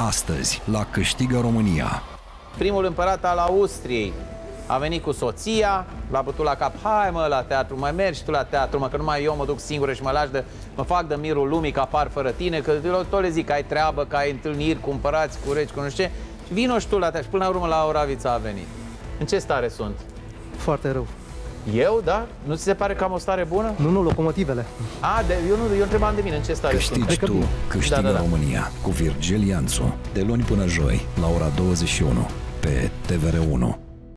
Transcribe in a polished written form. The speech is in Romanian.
astăzi la Câștigă România. Primul împărat al Austriei a venit cu soția, l-a bătut la cap: hai mă la teatru, mai mergi tu la teatru, mă, că numai eu mă duc singură și mă fac de mirul lumii, că apar fără tine, că tot le zic că ai treabă, că ai întâlniri cu împărați, cu regi, cu nu știu ce. Vino și tu la teatru. Și până la urmă la Oravița a venit. În ce stare sunt? Foarte rău. Eu, da? Nu ți se pare că am o stare bună? Nu, locomotivele. Eu întrebam de mine în ce stare Câștigi sunt. tu, Câștigă Da. România cu Virgil Ianțu, de luni până joi la ora 21 pe TVR1.